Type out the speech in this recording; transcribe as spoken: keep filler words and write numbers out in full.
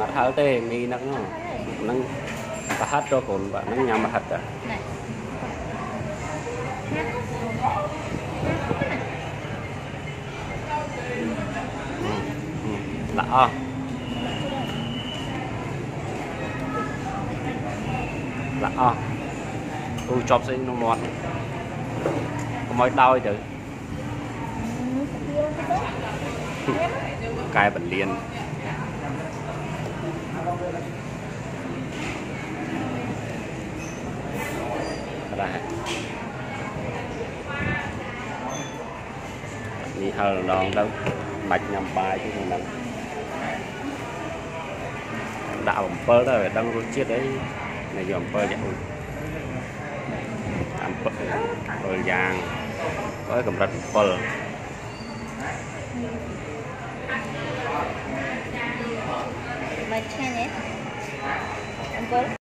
อดhal teh mi nang nang pahat cho con bạn nang nhắm pahat à này lạ à lạ à tôi chọc sinh nó mọt có mấy đau chứ cài bẩn liền đây đi hờ đòn đâu mạch nhằm bài chứ không nằm đạo bẩm pơ đó đang rút chiết đấy này dòm pơ vậy làm pơ pơ vàng có cầm rạch pơ macam ni, ampun.